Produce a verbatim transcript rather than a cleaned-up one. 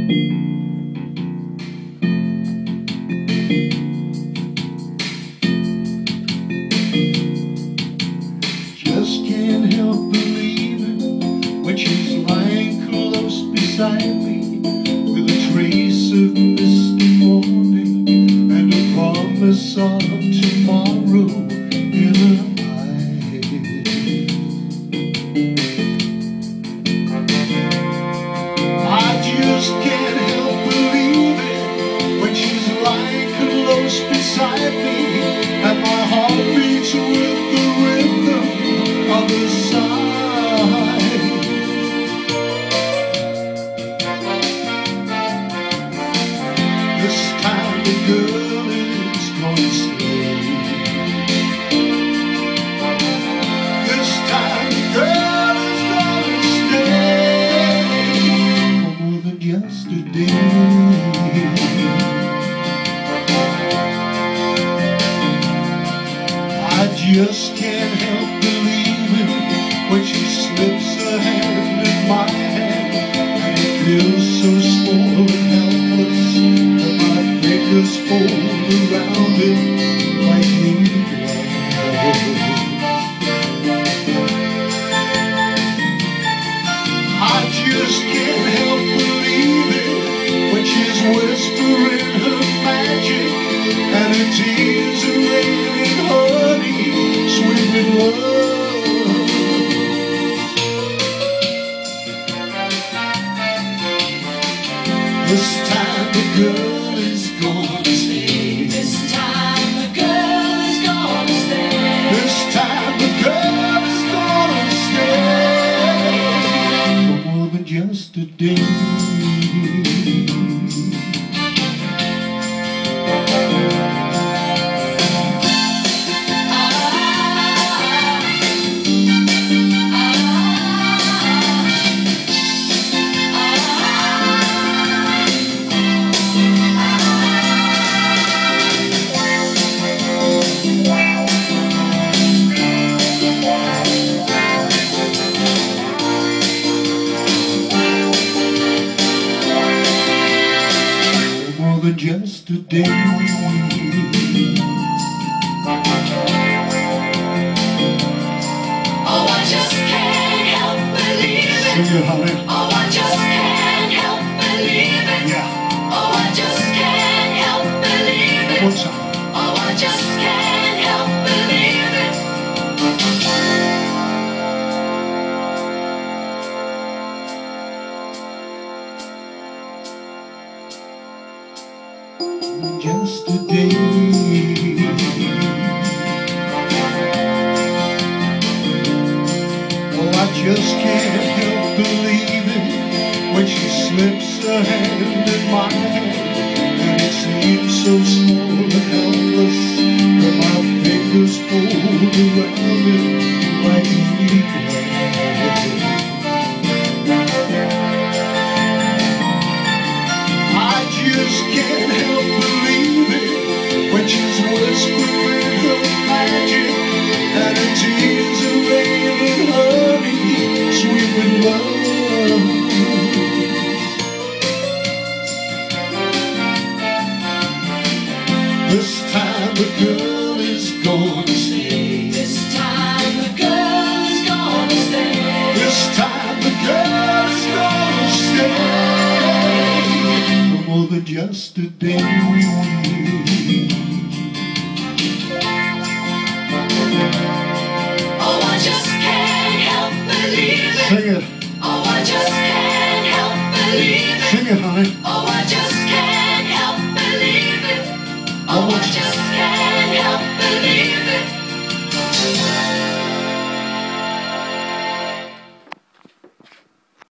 Just can't help believing when she's lying close beside me, with a trace of misty morning and a promise of tomorrow in her eyes. I just can't help believing when she's lying close beside me, and my heart beats with the rhythm of the sigh. This time the girl is gonna stay. This time the girl is gonna stay for more than just a day. I just can't help believing when she slips her hand in my hand, and it feels so small and helpless that my fingers fold around it like needles. I just can't help believing when she's whispering her magic and her tears are raining honey, sweet with love. This time the girl is gonna stay. This time the girl is gonna stay. This time the girl is gonna stay for more than just a day. Than just a day. Oh, I just can't help believing. Sing it, honey. Oh, I just can't help believing. Yeah. Oh, I just can't help believing. One time. Oh, I just can't help believing. Just a day. Oh, I just can't help believing when she slips her hand in my hand, and it seems so small and helpless that my fingers fold around it like needles. I just can't help believing when she's whispering her magic and her tears are raining honey, sweet with love. This time the girl is gonna stay. This time the girl is gonna stay. This time the girl is gonna stay for more than just a day. Oh, I just can't help believing. Sing it. Oh, I just can't help believing. Sing it, honey. Oh, I just can't help believing. Oh, I just